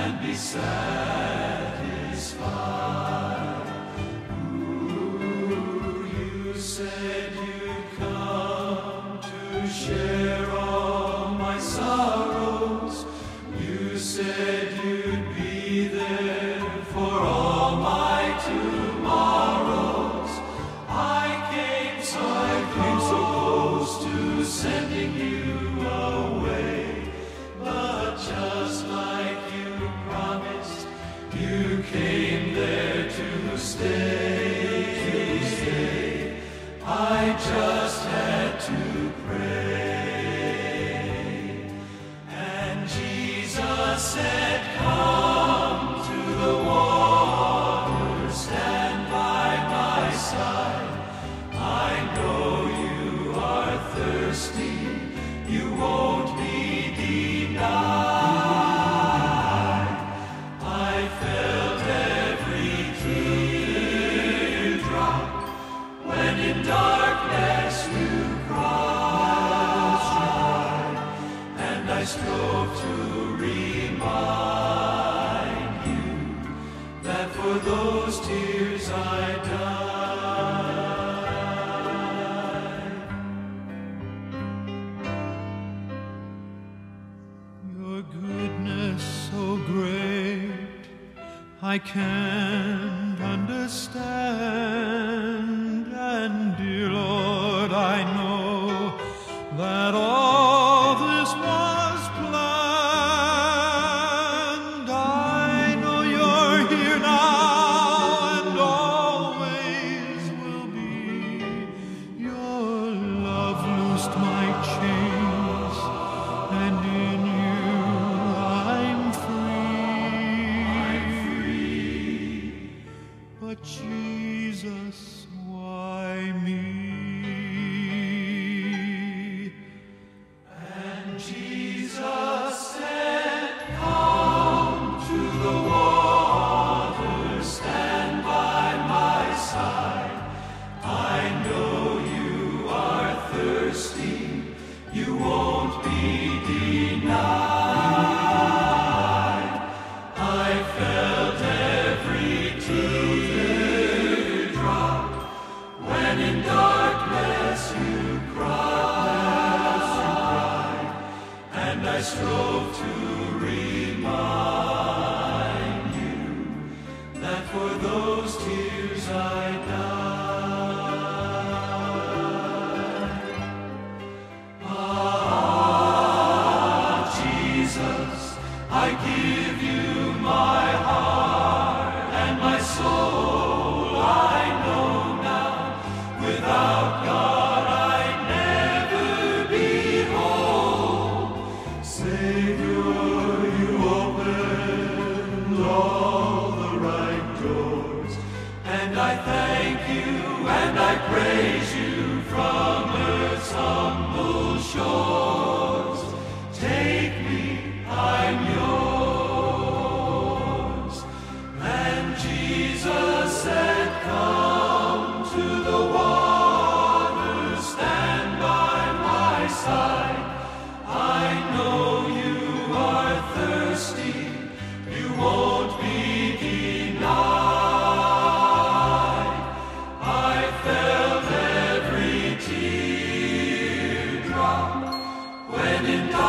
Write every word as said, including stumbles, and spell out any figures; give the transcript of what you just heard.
and be satisfied. Ooh, you said you'd come to share all my sorrows. You said you'd be there for all my tomorrows. I came so, I came so close to sending you away, but just like you promised, you came there to stay. To stay. I just had to pray, and Jesus said, "Come to the water, stand by my side. I know you are thirsty, you won't be denied." I felt every teardrop when in darkness you cried, and I strove to remind you that for those tears I died. Your goodness so great, I can't understand. And dear Lord, I know that all this was planned. I know you're here now and always will be. Your love loosed my chains, and in you I'm free. But Jesus, why me? And Jesus said, "Come to the water, stand by my side. I know you are thirsty, you won't be denied." I felt every teardrop when in darkness you cried, and I strove to remind you that for those tears I died. Ah, Jesus, I give you my heart and my soul. I know now, without God I'd never be whole. Savior, you opened all the right doors, and I thank you and I praise you from earth's humble shores. Take me, I'm yours. And Jesus said, "Come to the water, stand by my side. I know you are thirsty, you won't be denied." I felt every teardrop when in darkness